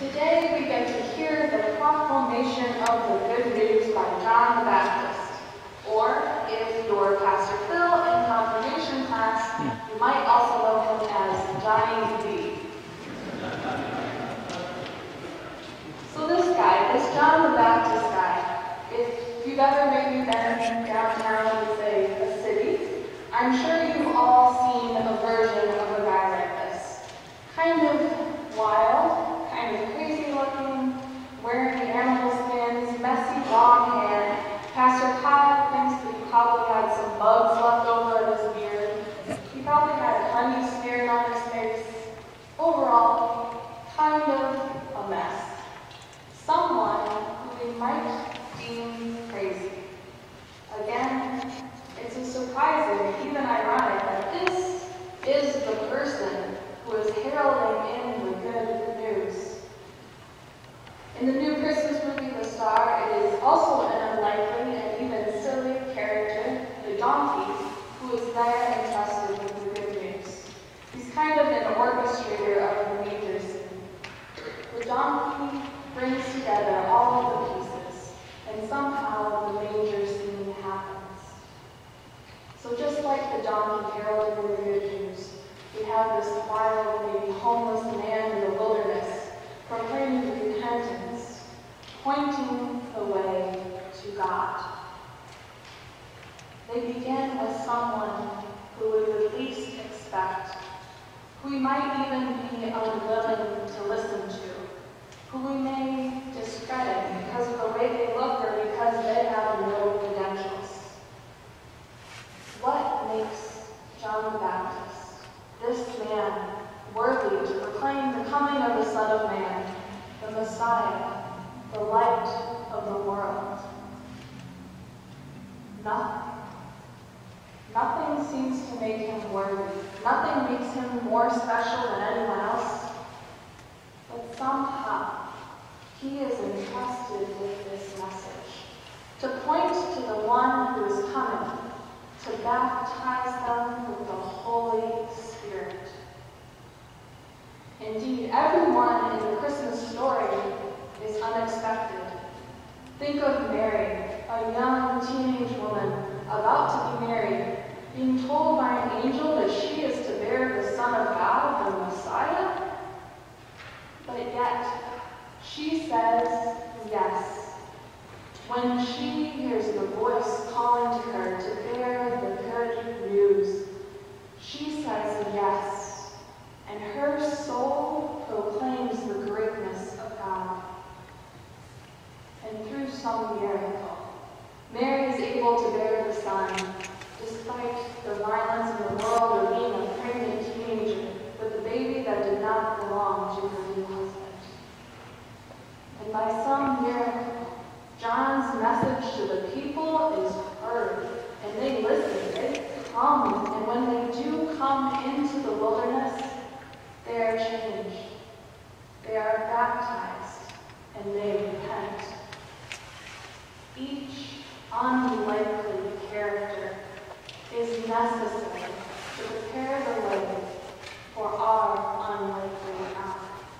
Today we get to hear the proclamation of the good news by John the Baptist. Or, if you're Pastor Phil in confirmation class, you might also know him as Johnny B. So this John the Baptist guy, if you've ever maybe been downtown in, say, a city, I'm sure you've all seen a version of a guy like this. Kind of wild, kind of crazy looking, wearing animal skins, messy long hair. Pastor Kyle thinks that he probably had some bugs left over in his beard. He probably had honey smeared on his face. Overall, kind of a mess. Someone who we might deem crazy. Again, it's a surprising, even ironic, that this is the person who is heralding in the good news. In the new Christmas movie, The Star, it is also an unlikely and even silly character, the donkey, who is there entrusted with the good news. He's kind of an orchestrator of the manger scene. The donkey brings together all of the pieces, and somehow the manger scene happens. So just like the donkey heralding the good news, we have this wild, maybe homeless man in the wilderness proclaiming repentance, pointing the way to God. They begin with someone who we would least expect, who we might even be unwilling to listen to, who we may discredit because of the way they look or because they have no credentials. What makes John the Baptist, this man, worthy to proclaim the coming of the Son of Man, the Messiah, the light of the world? Nothing. Nothing seems to make him worthy. Nothing makes him more special than anyone else. But somehow, he is entrusted with this message, to point to the one who is coming, to baptize them with the Holy Spirit. Indeed, everyone in the Christmas story is unexpected. Think of Mary, a young teenage woman about to be married, being told by an angel that she is to bear the Son of God, the Messiah. But yet, she says yes. When she hears the voice calling to her to bear the good news, she says yes, and her soul proclaims the greatness of God. And through some miracle, Mary is able to bear the Son, despite the violence in the world or being a pregnant teenager with a baby that did not belong to her new husband. And by some miracle, John's message to the people is heard, and they listen, they come, and when they do come into the wilderness, they are changed, they are baptized, and they repent. Each unlikely character is necessary to prepare the way for our unlikely hour.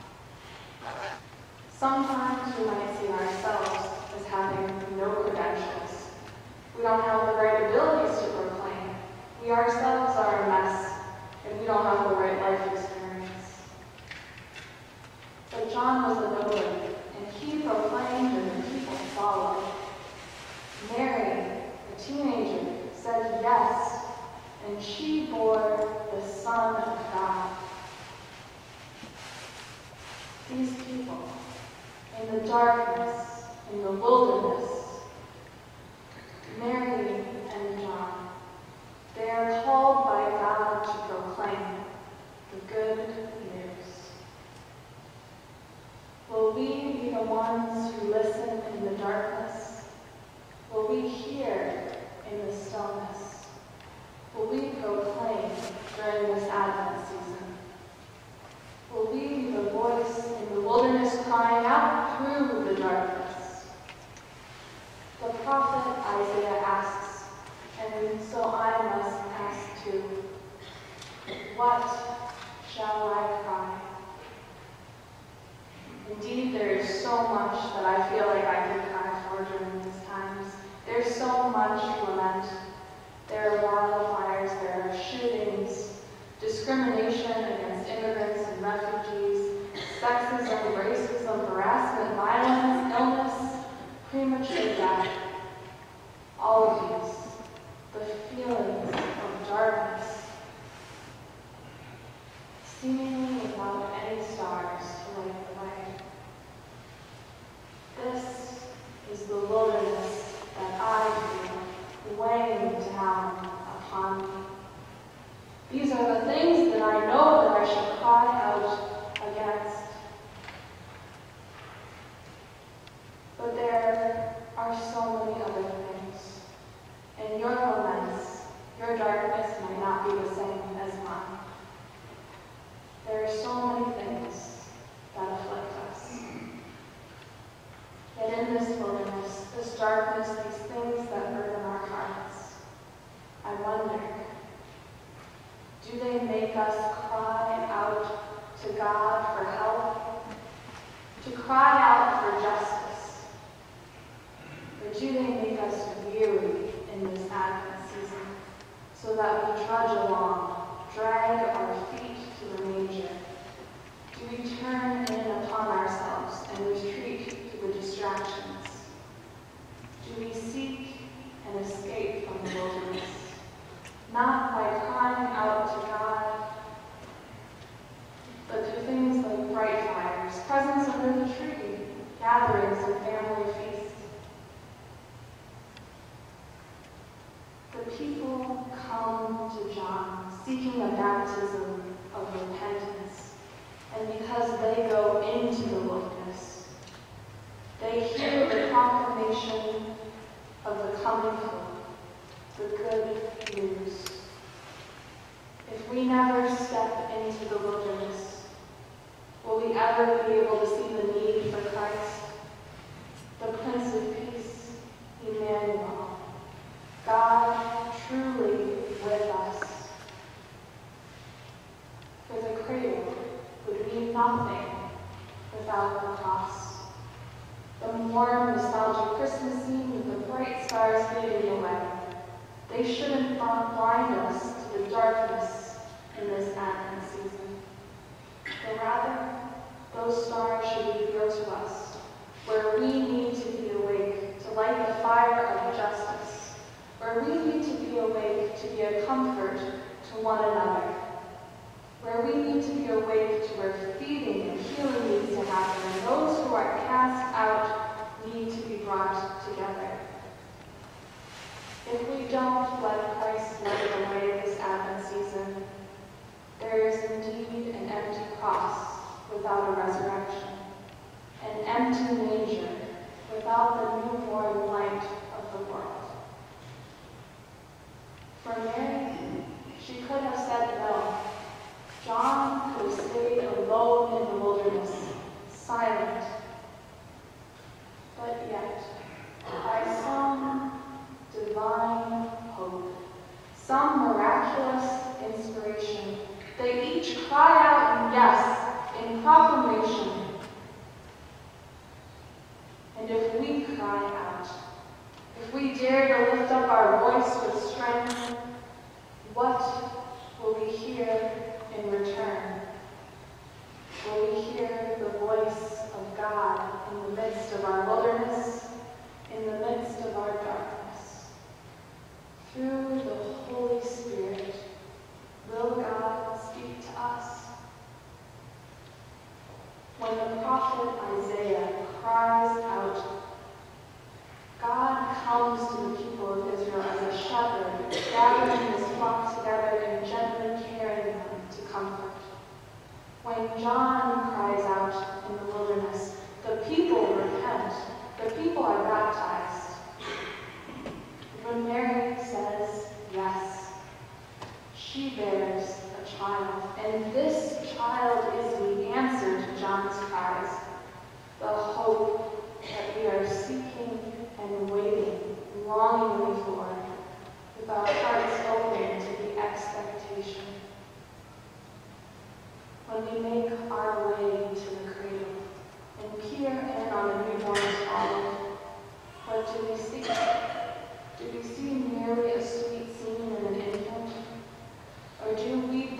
Sometimes we might see ourselves as having no credentials. We don't have the right abilities to proclaim. We ourselves are a mess, and we don't have the right life experience. But John was a nobody, and he proclaimed and the people followed. Mary, a teenager, said yes, and she bore the Son of God. These people, in the darkness, in the wilderness, Mary and John, they are called by God to proclaim the good news. Will we be the ones who listen in the darkness? Will we hear in the stillness? Will we proclaim during this Advent season? Will we be the voice in the wilderness crying out through the darkness? The prophet Isaiah asks, and so I must ask too, what shall I cry? Indeed, there is so much that I feel like I could cry for during these times. There's so much lament. There are wildfires, there are shootings, discrimination against immigrants and refugees, sexism, racism, harassment, violence, illness, premature death. All of these, the feelings of darkness, seemingly without any stars to light the way. This is the wilderness that I feel weighing down upon me. These are the things that I know that I should cry out against. But there are so many other things, and your laments, your darkness might not be the same as mine. There are so many things that afflict us. Yet in this wilderness, this darkness, these things that burden our hearts, I wonder, do they make us cry out to God for help, to cry out for justice? Or do they make us weary in this Advent season so that we trudge along, drag our feet to the manger? Do we turn in upon ourselves and retreat to the distractions? Do we seek an escape from the wilderness, not by crying out to God, but through things like bright fires, presents under the tree, gatherings and family feasts? The people come to John seeking a baptism of repentance, and because they go into the wilderness, they hear the proclamation of the coming hope, the good news. If we never step into the wilderness, will we ever be able to see the need for Christ, the Prince of Peace, Emmanuel, God truly with us? For the cradle would mean nothing without the cross. The warm, nostalgic Christmas scene with the bright stars fading away, they shouldn't blind us to the darkness in this Advent season. But rather, those stars should reveal to us where we need to be awake to light the fire of justice, where we need to be awake to be a comfort to one another, where we need to be awake to where feeding and healing needs to happen, and those who are cast out need to be brought together. If we don't let Christ light the way this Advent season, there is indeed an empty cross without a resurrection, an empty manger without the newborn light of the world. For Mary, she could have said no. John could have stayed alone in the wilderness, silent. But yet, by some divine hope, some miraculous inspiration, they each cry out in yes, in proclamation. And if we cry out, if we dare to lift up our voice with strength, what will we hear in return? Will we hear the voice of God in the midst of our wilderness, in the midst of our darkness? Through the Holy Spirit, will God speak to us? When the prophet Isaiah cries out, God comes to the people of Israel as a shepherd, gathering his flock together and gently carrying them to comfort. When John cries out in the wilderness, the people repent, the people are baptized. When Mary says yes, she bears a child, and this child is the answer to John's cries, the hope that we are seeking and waiting longingly for, with our hearts open to the expectation. When we make our way to the cradle and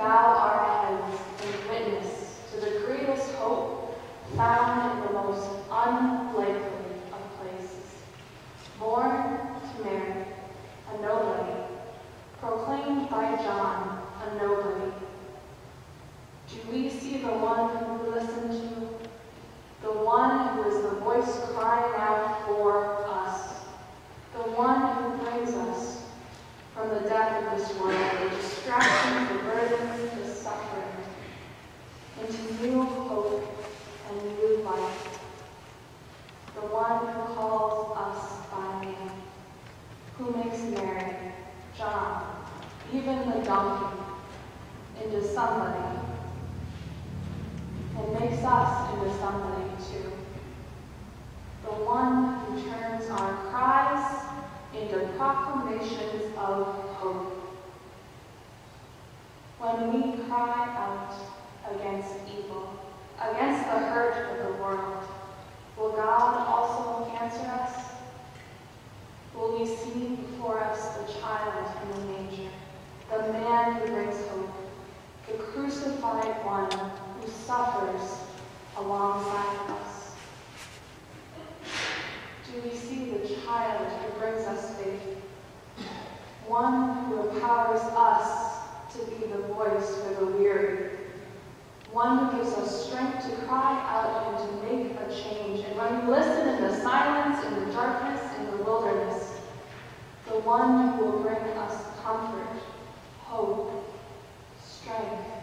bow our heads in witness to the greatest hope found in the most unlikely of places. Born to Mary, a nobody, proclaimed by John, a nobody. Do we see the one who we listen to? The one who is the voice crying out for us. The one who brings us from the death of this world, the distraction, the burden, the suffering, into new hope and new life. The one who calls us by name, who makes Mary, John, even the donkey, into somebody, and makes us into somebody too. The one who turns our cries into proclamations of hope. When we cry out against evil, against the hurt of the world, will God also answer us? Will we see before us the child in the manger, the man who brings hope, the crucified one who suffers alongside us? Do we see the child who brings us faith, one who empowers us to be the voice for the weary, one who gives us strength to cry out and to make a change, and when we listen in the silence, in the darkness, in the wilderness, the one who will bring us comfort, hope, strength,